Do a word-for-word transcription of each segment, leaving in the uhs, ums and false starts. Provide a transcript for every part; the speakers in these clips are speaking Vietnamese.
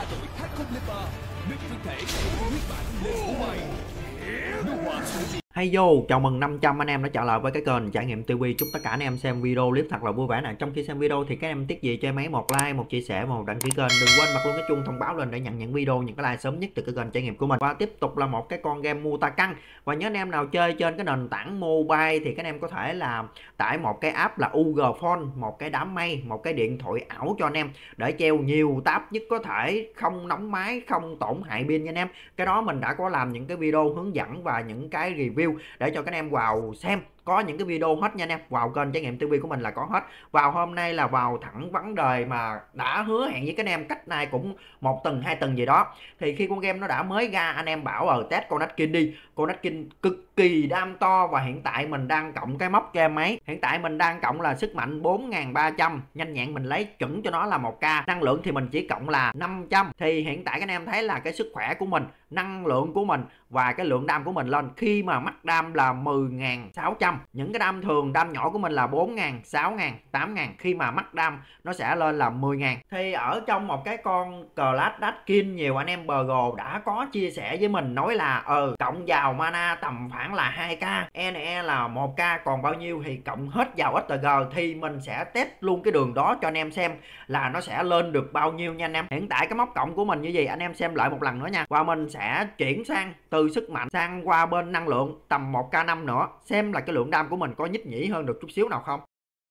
đội Thác Không Lê Ba, nước thân thể của nguyên bản lên của mày. Nước hoa suy Hay vô, chào mừng năm trăm anh em đã trở lại với cái kênh Trải Nghiệm ti vi. Chúc tất cả anh em xem video clip thật là vui vẻ nè. Trong khi xem video thì các em tiếc gì cho em ấy một like, một chia sẻ, một đăng ký kênh. Đừng quên bật luôn cái chuông thông báo lên để nhận những video, những cái like sớm nhất từ cái kênh Trải Nghiệm của mình. Và tiếp tục là một cái con game Mutakan. Và nhớ anh em nào chơi trên cái nền tảng mobile thì các em có thể là tải một cái app là u giê Phone, một cái đám mây, một cái điện thoại ảo cho anh em để treo nhiều tab nhất có thể, không nóng máy, không tổn hại pin nha anh em. Cái đó mình đã có làm những cái video hướng dẫn và những cái review để cho các anh em vào xem. Có những cái video hết nha anh em, vào kênh Trải Nghiệm ti vi của mình là có hết. Vào hôm nay là vào thẳng vấn đề mà đã hứa hẹn với các anh em cách nay cũng một tuần hai tuần gì đó. Thì khi con game nó đã mới ra, anh em bảo ở test con Nutkin đi. Con Nutkin cực kỳ đam to và hiện tại mình đang cộng cái móc game máy. Hiện tại mình đang cộng là sức mạnh bốn nghìn ba trăm, nhanh nhẹn mình lấy chuẩn cho nó là một k, năng lượng thì mình chỉ cộng là năm trăm. Thì hiện tại các anh em thấy là cái sức khỏe của mình, năng lượng của mình và cái lượng đam của mình lên. Khi mà mắc đam là mười nghìn sáu trăm, những cái đam thường, đam nhỏ của mình là bốn nghìn, sáu nghìn, tám nghìn, khi mà mắc đam nó sẽ lên là mười nghìn. Thì ở trong một cái con Clash Nutkin, nhiều anh em bờ gồ đã có chia sẻ với mình nói là ờ cộng vào mana tầm khoảng là hai k, e en e là một k, còn bao nhiêu thì cộng hết vào ét tê giê. Thì mình sẽ test luôn cái đường đó cho anh em xem là nó sẽ lên được bao nhiêu nha anh em. Hiện tại cái móc cộng của mình như gì anh em xem lại một lần nữa nha. Và mình sẽ chuyển sang từ sức mạnh sang qua bên năng lượng tầm một k năm nữa, xem là cái lượng đam của mình có nhích nhĩ hơn được chút xíu nào không.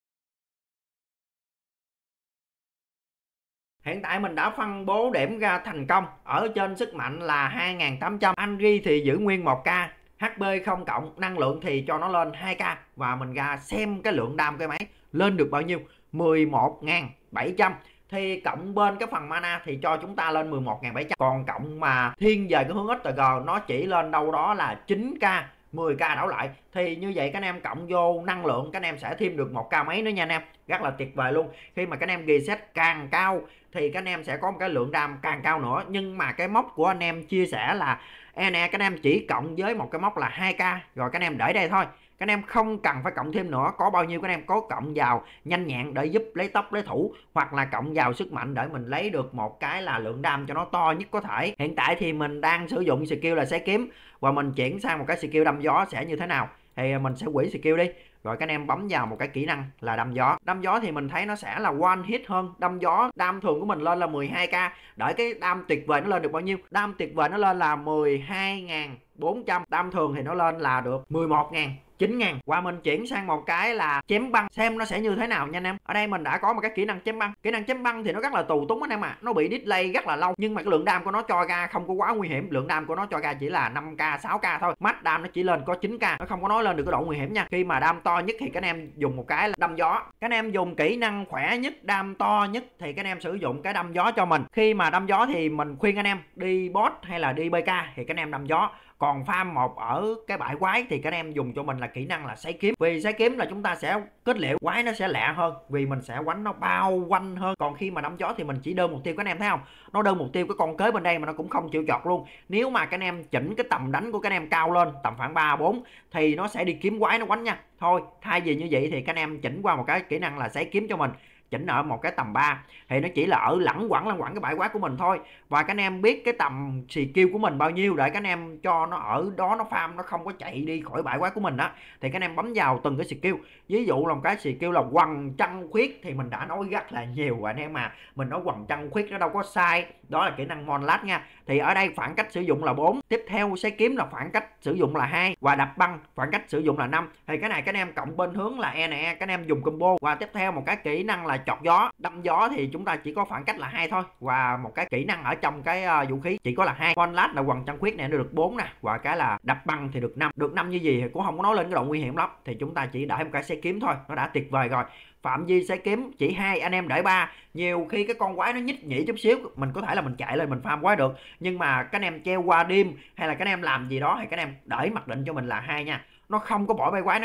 Hiện tại mình đã phân bố điểm ra thành công. Ở trên sức mạnh là hai nghìn tám trăm, Angry thì giữ nguyên một k, hát pê không cộng, năng lượng thì cho nó lên hai k. Và mình ra xem cái lượng đam cái máy lên được bao nhiêu, mười một nghìn bảy trăm. Thì cộng bên cái phần mana thì cho chúng ta lên mười một nghìn bảy trăm. Còn cộng mà thiên về cái hướng ét tê giê nó chỉ lên đâu đó là chín k, mười k đảo lại. Thì như vậy các anh em cộng vô năng lượng, các anh em sẽ thêm được một k mấy nữa nha anh em. Rất là tuyệt vời luôn. Khi mà các anh em reset càng cao thì các anh em sẽ có một cái lượng đam càng cao nữa. Nhưng mà cái mốc của anh em chia sẻ là e en e các anh em chỉ cộng với một cái mốc là hai k, rồi các anh em để đây thôi. Các anh em không cần phải cộng thêm nữa. Có bao nhiêu các anh em có cộng vào nhanh nhẹn để giúp lấy tốc lấy thủ, hoặc là cộng vào sức mạnh để mình lấy được một cái là lượng đam cho nó to nhất có thể. Hiện tại thì mình đang sử dụng skill là xé kiếm, và mình chuyển sang một cái skill đâm gió sẽ như thế nào thì mình sẽ hủy skill đi, rồi các anh em bấm vào một cái kỹ năng là đâm gió. Đâm gió thì mình thấy nó sẽ là one hit hơn. Đâm gió đam thường của mình lên là mười hai k. Đợi cái đam tuyệt vời nó lên được bao nhiêu? Đam tuyệt vời nó lên là mười hai nghìn bốn trăm. Đam thường thì nó lên là được mười một nghìn, chín nghìn. Và mình chuyển sang một cái là chém băng, xem nó sẽ như thế nào nha anh em. Ở đây mình đã có một cái kỹ năng chém băng. Kỹ năng chém băng thì nó rất là tù túng anh em à. Nó bị delay rất là lâu, nhưng mà cái lượng đam của nó cho ra không có quá nguy hiểm. Lượng đam của nó cho ra chỉ là năm k, sáu k thôi. Max đam nó chỉ lên có chín k, nó không có nói lên được cái độ nguy hiểm nha. Khi mà đam to nhất thì các anh em dùng một cái là đâm gió. Các anh em dùng kỹ năng khỏe nhất, đam to nhất thì các anh em sử dụng cái đâm gió cho mình. Khi mà đâm gió thì mình khuyên anh em đi boss hay là đi bê ca thì các anh em đâm gió. Còn farm một ở cái bãi quái thì các anh em dùng cho mình là kỹ năng là sấy kiếm. Vì sấy kiếm là chúng ta sẽ kết liễu quái nó sẽ lẹ hơn, vì mình sẽ quánh nó bao quanh hơn. Còn khi mà đâm gió thì mình chỉ đơn mục tiêu, các anh em thấy không, nó đơn mục tiêu cái con kế bên đây mà nó cũng không chịu chọt luôn. Nếu mà các anh em chỉnh cái tầm đánh của các anh em cao lên tầm khoảng ba bốn thì nó sẽ đi kiếm quái nó quánh nha. Thôi thay vì như vậy thì các anh em chỉnh qua một cái kỹ năng là sấy kiếm cho mình, chỉnh ở một cái tầm ba thì nó chỉ là ở lẳng quẳng lẳng quẳng cái bãi quái của mình thôi. Và các anh em biết cái tầm skill của mình bao nhiêu để các anh em cho nó ở đó, nó farm nó không có chạy đi khỏi bãi quái của mình á, thì các anh em bấm vào từng cái skill. Ví dụ là một cái skill là quần chân khuyết thì mình đã nói rất là nhiều rồi anh em mà, mình nói quần chân khuyết nó đâu có sai, đó là kỹ năng Monlat nha. Thì ở đây khoảng cách sử dụng là bốn, tiếp theo sấy kiếm là khoảng cách sử dụng là hai, và đập băng khoảng cách sử dụng là năm. Thì cái này các anh em cộng bên hướng là e en e, các anh em dùng combo. Và tiếp theo một cái kỹ năng là chọt gió, đâm gió thì chúng ta chỉ có khoảng cách là hai thôi, và một cái kỹ năng ở trong cái uh, vũ khí chỉ có là hai. Monlat là quần chân khuyết này nó được bốn nè, và cái là đập băng thì được năm. Được năm như gì thì cũng không có nói lên cái độ nguy hiểm lắm, thì chúng ta chỉ để một cái sấy kiếm thôi, nó đã tuyệt vời rồi. Phạm vi sấy kiếm chỉ hai, anh em để ba. Nhiều khi cái con quái nó nhích nhỉ chút xíu, mình có thể là mình chạy lên mình farm quái được, nhưng mà các anh em treo qua đêm hay là các anh em làm gì đó thì các anh em để mặc định cho mình là hai nha. Nó không có bỏ bay quái nó đi,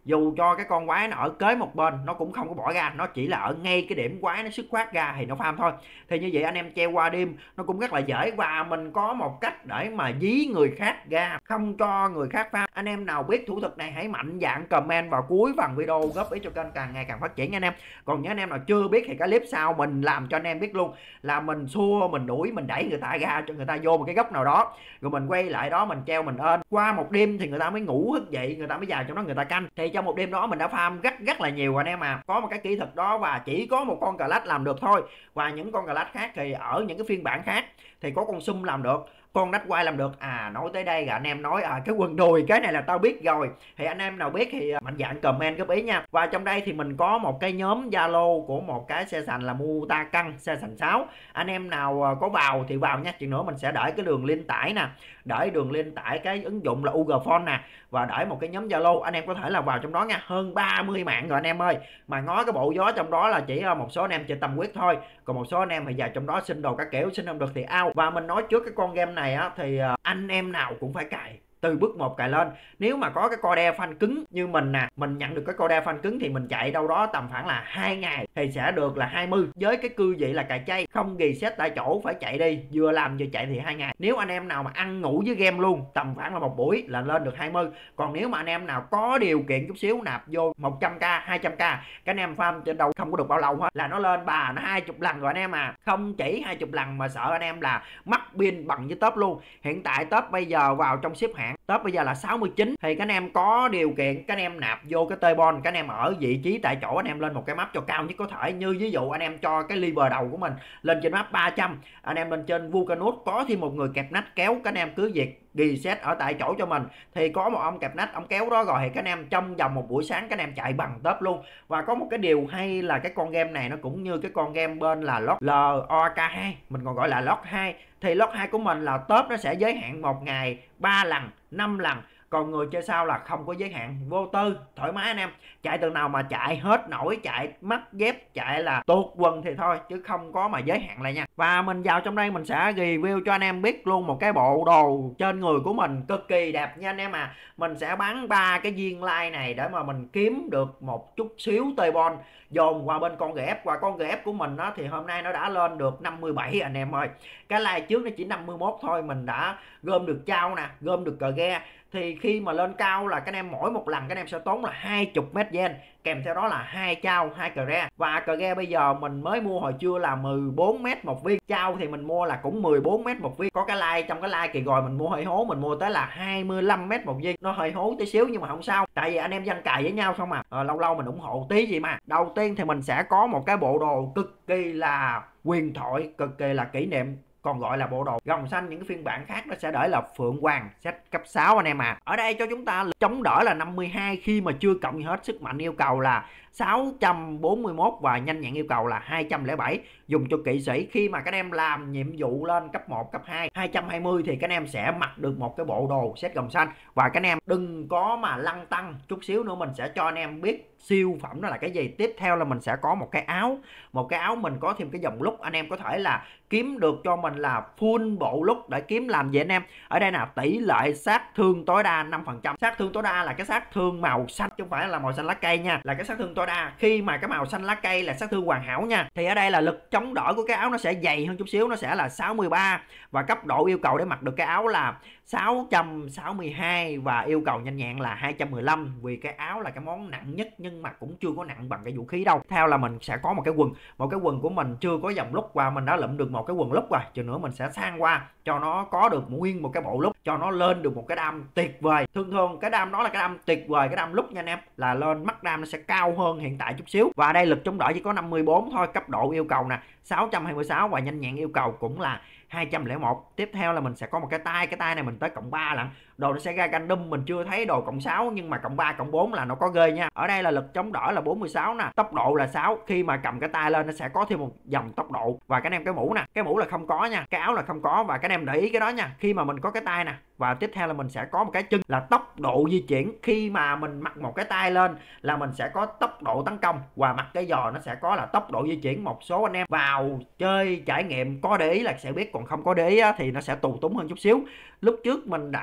dù cho cái con quái nó ở kế một bên nó cũng không có bỏ ra, nó chỉ là ở ngay cái điểm quái nó xuất phát ra thì nó farm thôi. Thì như vậy anh em treo qua đêm nó cũng rất là dễ, và mình có một cách để mà dí người khác ra, không cho người khác farm. Anh em nào biết thủ thuật này hãy mạnh dạn comment vào cuối phần video góp ý cho kênh càng ngày càng phát triển nha anh em. Còn những anh em nào chưa biết thì cái clip sau mình làm cho anh em biết luôn, là mình xua, mình đuổi, mình đẩy người ta ra cho người ta vô một cái góc nào đó, rồi mình quay lại đó mình treo mình ên. Qua một đêm thì người ta mới ngủ thức dậy, người ta mới vào trong đó người ta canh. Thì trong một đêm đó mình đã farm rất rất là nhiều anh em à. Có một cái kỹ thuật đó và chỉ có một con Clash làm được thôi. Và những con Clash khác thì ở những cái phiên bản khác thì có con Sum làm được, con Đách Quay làm được. À nói tới đây anh em nói à cái quần đùi cái này là tao biết rồi. Thì anh em nào biết thì mạnh dạn comment góp ý nha. Và trong đây thì mình có một cái nhóm Zalo của một cái xe sành là Muta Căng xe sành sáu. Anh em nào có vào thì vào nha. Chuyện nữa mình sẽ để cái đường link tải nè, để đường link tải cái ứng dụng là u giê Phone nè, và để một cái nhóm Zalo anh em có thể là vào trong đó nha. Hơn ba mươi mạng rồi anh em ơi. Mà ngó cái bộ gió trong đó là chỉ một số anh em chơi tâm quyết thôi, còn một số anh em thì vào trong đó xin đồ các kiểu, xin không được thì out. Và mình nói trước cái con game này á thì anh em nào cũng phải cài từ bước một cài lên. Nếu mà có cái core fan cứng như mình nè, mình nhận được cái core fan cứng thì mình chạy đâu đó tầm khoảng là hai ngày thì sẽ được là hai mươi. Với cái cư vị là cài chay, không reset tại chỗ, phải chạy đi, vừa làm vừa chạy thì hai ngày. Nếu anh em nào mà ăn ngủ với game luôn, tầm khoảng là một buổi là lên được hai mươi. Còn nếu mà anh em nào có điều kiện chút xíu nạp vô một trăm k, hai trăm k, cái anh em farm trên đầu không có được bao lâu hết là nó lên bà nó hai mươi lần rồi anh em à. Không chỉ hai mươi lần mà sợ anh em là mắc pin bằng với top luôn. Hiện tại top bây giờ vào trong xếp hạng top bây giờ là sáu mươi chín, thì các anh em có điều kiện các anh em nạp vô cái T-Bon, các anh em ở vị trí tại chỗ, anh em lên một cái map cho cao nhất có thể. Như ví dụ anh em cho cái liver đầu của mình lên trên map ba trăm, anh em lên trên Vulcanus có thêm một người kẹp nách kéo, các anh em cứ việc reset ở tại chỗ cho mình thì có một ông kẹp nách ông kéo đó rồi, thì các anh em trong vòng một buổi sáng các anh em chạy bằng top luôn. Và có một cái điều hay là cái con game này nó cũng như cái con game bên là L O K hai, mình còn gọi là Log hai. Thì Log hai của mình là top nó sẽ giới hạn một ngày ba lần, năm lần. Còn người chơi sau là không có giới hạn, vô tư thoải mái anh em, chạy từ nào mà chạy hết nổi, chạy mất dép, chạy là tuột quần thì thôi, chứ không có mà giới hạn lại nha. Và mình vào trong đây mình sẽ review cho anh em biết luôn một cái bộ đồ trên người của mình cực kỳ đẹp nha anh em à. Mình sẽ bán ba cái viên like này để mà mình kiếm được một chút xíu T-Bon dồn qua bên con giê ép. Và con giê ép của mình đó thì hôm nay nó đã lên được năm mươi bảy anh em ơi. Cái like trước nó chỉ năm mươi mốt thôi, mình đã gom được trao nè, gom được cờ ghe. Thì khi mà lên cao là các anh em mỗi một lần các anh em sẽ tốn là hai mươi mét gen, kèm theo đó là hai trao, hai cờ ghe. Và cờ ghe bây giờ mình mới mua hồi trưa là mười bốn mét một viên, trao thì mình mua là cũng mười bốn mét một viên. Có cái like trong cái like kỳ rồi mình mua hơi hố, mình mua tới là hai mươi lăm mét một viên, nó hơi hố tí xíu nhưng mà không sao, tại vì anh em dân cài với nhau không à, à lâu lâu mình ủng hộ tí gì mà. Đầu tiên thì mình sẽ có một cái bộ đồ cực kỳ là huyền thoại, cực kỳ là kỷ niệm, còn gọi là bộ đồ gồng xanh. Những cái phiên bản khác nó sẽ để là Phượng Hoàng set cấp sáu anh em à. Ở đây cho chúng ta chống đỡ là năm mươi hai khi mà chưa cộng gì hết. Sức mạnh yêu cầu là sáu trăm bốn mươi mốt và nhanh nhẹn yêu cầu là hai trăm lẻ bảy, dùng cho kỵ sĩ. Khi mà các em làm nhiệm vụ lên cấp một, cấp hai, hai trăm hai mươi thì các em sẽ mặc được một cái bộ đồ set gồng xanh. Và các em đừng có mà lăn tăng, chút xíu nữa mình sẽ cho anh em biết siêu phẩm đó là cái gì. Tiếp theo là mình sẽ có một cái áo, một cái áo mình có thêm cái dòng lúc, anh em có thể là kiếm được cho mình là full bộ lúc để kiếm làm gì anh em. Ở đây là tỷ lệ sát thương tối đa năm phần trăm. Sát thương tối đa là cái sát thương màu xanh chứ không phải là màu xanh lá cây nha, là cái sát thương tối đa. Khi mà cái màu xanh lá cây là sát thương hoàn hảo nha. Thì ở đây là lực chống đỡ của cái áo nó sẽ dày hơn chút xíu, nó sẽ là sáu mươi ba, và cấp độ yêu cầu để mặc được cái áo là sáu trăm sáu mươi hai, và yêu cầu nhanh nhẹn là hai trăm mười lăm, vì cái áo là cái món nặng nhất nhưng mà cũng chưa có nặng bằng cái vũ khí đâu. Theo là mình sẽ có một cái quần, một cái quần của mình chưa có dòng lúc, và mình đã lụm được một cái quần lúc rồi, chừng nữa mình sẽ sang qua cho nó có được nguyên một cái bộ lúc, cho nó lên được một cái đam tuyệt vời. Thường thường cái đam đó là cái đam tuyệt vời, cái đam lúc nha anh em, là lên mắt đam nó sẽ cao hơn hiện tại chút xíu. Và đây lực chống đỡ chỉ có năm mươi bốn thôi, cấp độ yêu cầu nè sáu trăm hai mươi sáu, và nhanh nhẹn yêu cầu cũng là hai trăm lẻ một. Tiếp theo là mình sẽ có một cái tay, cái tay này mình tới cộng ba lận. Đồ nó sẽ ra random, mình chưa thấy đồ cộng sáu nhưng mà cộng ba, cộng bốn là nó có ghê nha. Ở đây là lực chống đỡ là bốn mươi sáu nè, tốc độ là sáu. Khi mà cầm cái tay lên nó sẽ có thêm một dòng tốc độ. Và các anh em cái mũ nè, cái mũ là không có nha, cái áo là không có, và các anh em để ý cái đó nha. Khi mà mình có cái tay nè, và tiếp theo là mình sẽ có một cái chân là tốc độ di chuyển. Khi mà mình mặc một cái tay lên là mình sẽ có tốc độ tấn công, và mặc cái giò nó sẽ có là tốc độ di chuyển. Một số anh em vào chơi trải nghiệm có để ý là sẽ biết, còn không có để ý thì nó sẽ tù túng hơn chút xíu. Lúc trước mình đã có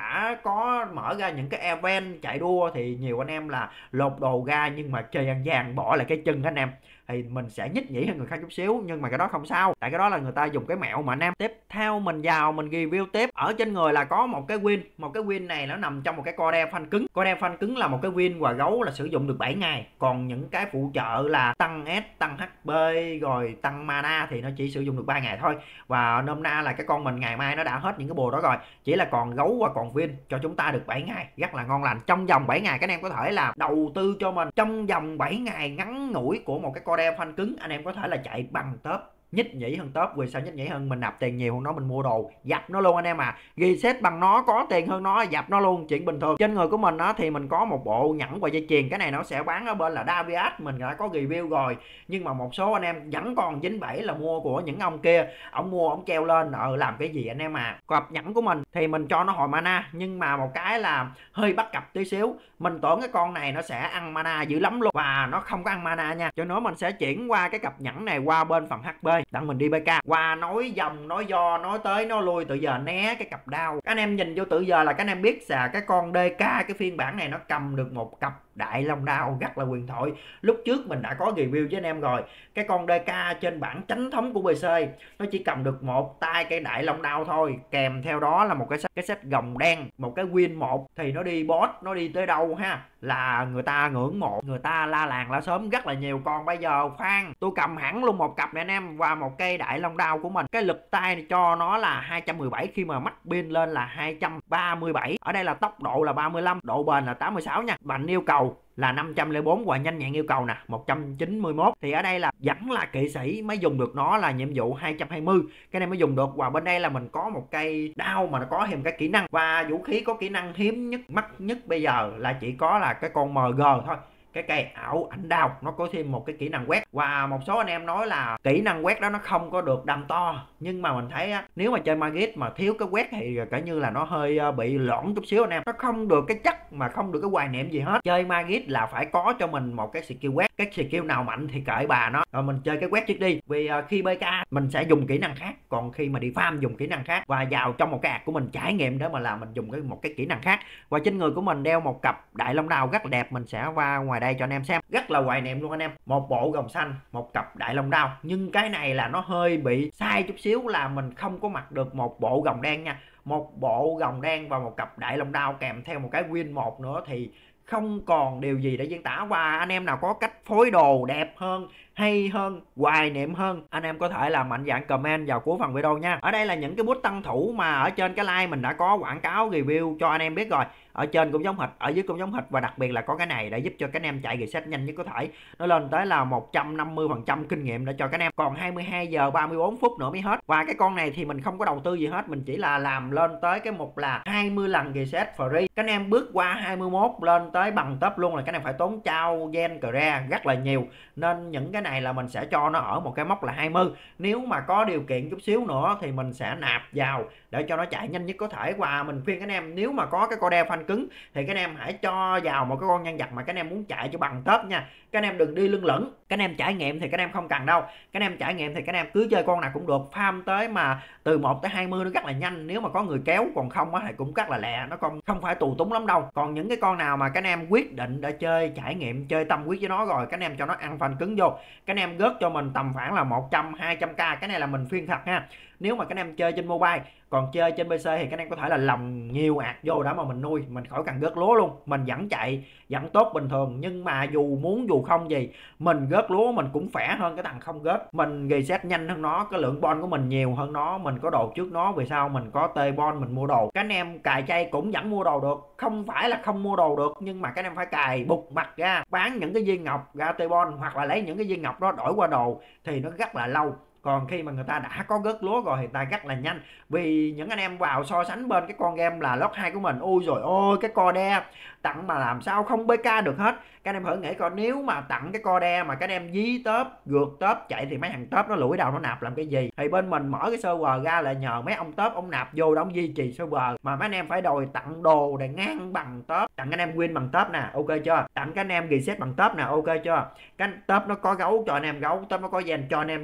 có mở ra những cái event chạy đua thì nhiều anh em là lột đồ ra nhưng mà chơi ăn gian bỏ lại cái chân anh em, thì mình sẽ nhích nhĩ hơn người khác chút xíu, nhưng mà cái đó không sao, tại cái đó là người ta dùng cái mẹo mà anh em. Tiếp theo mình vào mình review tiếp. Ở trên người là có một cái win, một cái win này nó nằm trong một cái core phanh cứng. Core phanh cứng là một cái win và gấu là sử dụng được bảy ngày, còn những cái phụ trợ là tăng S, tăng hát pê rồi tăng mana thì nó chỉ sử dụng được ba ngày thôi. Và nôm na là cái con mình ngày mai nó đã hết những cái bồ đó rồi, chỉ là còn gấu và còn win cho chúng ta được bảy ngày, rất là ngon lành. Trong vòng bảy ngày các anh em có thể là đầu tư cho mình trong vòng bảy ngày ngắn ngủi của một cái core phanh cứng, anh em có thể là chạy bằng top, nhích nhĩ hơn top. Vì sao nhích nhĩ hơn? Mình nạp tiền nhiều hơn nó, mình mua đồ dập nó luôn anh em à, reset bằng nó, có tiền hơn nó dập nó luôn, chuyện bình thường. Trên người của mình á thì mình có một bộ nhẫn và dây chuyền, cái này nó sẽ bán ở bên là Davias, mình đã có review rồi, nhưng mà một số anh em vẫn còn dính bẫy là mua của những ông kia, ông mua ông treo lên ờ làm cái gì anh em à. Cọp nhẫn của mình thì mình cho nó hồi mana, nhưng mà một cái là hơi bắt cặp tí xíu, mình tưởng cái con này nó sẽ ăn mana dữ lắm luôn và nó không có ăn mana nha, cho nên mình sẽ chuyển qua cái cặp nhẫn này qua bên phần hát pê đặng mình đi bê ca. Qua nói dòng nói do nói tới nói lui, tự giờ né cái cặp đao, các anh em nhìn vô tự giờ là các anh em biết là cái con đê ca cái phiên bản này nó cầm được một cặp đại long đao rất là huyền thoại. Lúc trước mình đã có review với anh em rồi, cái con đê ca trên bản chính thống của pê xê nó chỉ cầm được một tay cây đại long đao thôi, kèm theo đó là một cái set, cái set gồng đen, một cái win một thì nó đi boss, nó đi tới đâu ha là người ta ngưỡng mộ, người ta la làng la sớm rất là nhiều. Còn bây giờ khoan, tôi cầm hẳn luôn một cặp này anh em và một cây đại long đao của mình, cái lực tay này cho nó là hai trăm mười bảy khi mà mắc pin lên là hai trăm ba mươi bảy, ở đây là tốc độ là ba mươi lăm, độ bền là tám mươi sáu nha, mạnh yêu cầu là năm trăm lẻ bốn và nhanh nhẹn yêu cầu nè một trăm chín mươi mốt, thì ở đây là vẫn là kỵ sĩ mới dùng được, nó là nhiệm vụ hai trăm hai mươi cái này mới dùng được. Và bên đây là mình có một cây đao mà nó có thêm cái kỹ năng, và vũ khí có kỹ năng hiếm nhất mắc nhất bây giờ là chỉ có là cái con em giê thôi, cái cây ảo ảnh đao, nó có thêm một cái kỹ năng quét. Và một số anh em nói là kỹ năng quét đó nó không có được đâm to, nhưng mà mình thấy á, nếu mà chơi Magit mà thiếu cái quét thì cả như là nó hơi bị lõn chút xíu anh em, nó không được cái chất mà không được cái hoài niệm gì hết. Chơi Magit là phải có cho mình một cái skill quét, cái skill nào mạnh thì kệ bà nó, rồi mình chơi cái quét trước đi, vì khi bê ca mình sẽ dùng kỹ năng khác, còn khi mà đi farm dùng kỹ năng khác, và vào trong một cái ạc của mình trải nghiệm để mà làm mình dùng cái một cái kỹ năng khác. Và trên người của mình đeo một cặp đại long đao rất là đẹp, mình sẽ qua ngoài đây cho anh em xem, rất là hoài niệm luôn anh em. Một bộ gồng xanh, một cặp đại long đao, nhưng cái này là nó hơi bị sai chút xíu là mình không có mặc được một bộ gồng đen nha. Một bộ gồng đen và một cặp đại long đao kèm theo một cái win một nữa thì không còn điều gì để diễn tả. Và anh em nào có cách phối đồ đẹp hơn, hay hơn, hoài niệm hơn, anh em có thể là mạnh dạn comment vào cuối phần video nha. Ở đây là những cái bút tăng thủ mà ở trên cái like mình đã có quảng cáo review cho anh em biết rồi. Ở trên cũng giống hệt, ở dưới cũng giống hệt, và đặc biệt là có cái này để giúp cho các anh em chạy reset nhanh nhất có thể. Nó lên tới là một trăm năm mươi phần trăm kinh nghiệm để cho các anh em. Còn hai mươi hai giờ ba mươi bốn phút nữa mới hết. Và cái con này thì mình không có đầu tư gì hết, mình chỉ là làm lên tới cái mục là hai mươi lần reset free. Các anh em bước qua hai mươi mốt lên tới bằng top luôn là các anh em phải tốn trao gen cre rất là nhiều. Nên những cái này là mình sẽ cho nó ở một cái mốc là hai mươi. Nếu mà có điều kiện chút xíu nữa thì mình sẽ nạp vào để cho nó chạy nhanh nhất có thể. Và mình khuyên các anh em nếu mà có cái core phanh cứng thì các anh em hãy cho vào một cái con nhân vật mà các anh em muốn chạy cho bằng top nha. Các anh em đừng đi lưng lửng. Các anh em trải nghiệm thì các anh em không cần đâu. Các anh em trải nghiệm thì các anh em cứ chơi con nào cũng được, farm tới mà từ một tới hai mươi nó rất là nhanh nếu mà có người kéo, còn không á thì cũng rất là lẹ, nó không không phải tù túng lắm đâu. Còn những cái con nào mà các anh em quyết định để chơi trải nghiệm, chơi tâm quyết với nó rồi, các anh em cho nó ăn phanh cứng vô, các anh em gớt cho mình tầm khoảng là một trăm hai trăm k. Cái này là mình khuyên thật ha. Nếu mà các anh em chơi trên mobile, còn chơi trên pê xê thì các anh em có thể là lồng nhiều ạc vô đó mà mình nuôi, mình khỏi cần gớt lúa luôn, mình vẫn chạy vẫn tốt bình thường. Nhưng mà dù muốn dù không gì, mình gớt lúa mình cũng khỏe hơn cái thằng không gớt, mình reset nhanh hơn nó, cái lượng bon của mình nhiều hơn nó, mình có đồ trước nó. Vì sao? Mình có tê bon, mình mua đồ. Các anh em cài chay cũng vẫn mua đồ được, không phải là không mua đồ được, nhưng mà các anh em phải cài bục mặt ra, bán những cái viên ngọc ra tê bon, hoặc là lấy những cái viên ngọc đó đổi qua đồ thì nó rất là lâu. Còn khi mà người ta đã có gớt lúa rồi thì ta rất là nhanh. Vì những anh em vào so sánh bên cái con game là lót hai của mình, ôi rồi ôi cái core tặng mà làm sao không bê ca được hết. Các anh em thử nghĩ coi, nếu mà tặng cái core mà các anh em dí top, gượt top chạy thì mấy thằng top nó lủi đầu nó nạp làm cái gì. Thì bên mình mở cái server ra là nhờ mấy ông top ông nạp vô đó ông duy trì server, mà mấy anh em phải đòi tặng đồ để ngang bằng top. Tặng anh em win bằng top nè, ok chưa? Tặng các anh em reset bằng top nè, ok chưa? Cái top nó có gấu cho anh em gấu, top nó có gen cho anh em gen,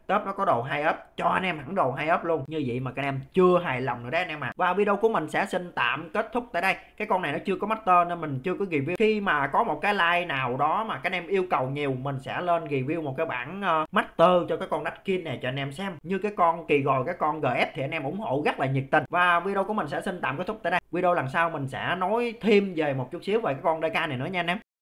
top nó có đồ hai up, cho anh em hẳn đồ hai up luôn. Như vậy mà các anh em chưa hài lòng nữa đấy anh em à. Và video của mình sẽ xin tạm kết thúc tại đây. Cái con này nó chưa có master nên mình chưa có review. Khi mà có một cái like nào đó mà các anh em yêu cầu nhiều, mình sẽ lên review một cái bản uh, master cho cái con Nutkin này cho anh em xem. Như cái con kỳ rồi, cái con giê ép thì anh em ủng hộ rất là nhiệt tình. Và video của mình sẽ xin tạm kết thúc tại đây. Video lần sau mình sẽ nói thêm về một chút xíu về cái con đê ca này nữa nha anh em.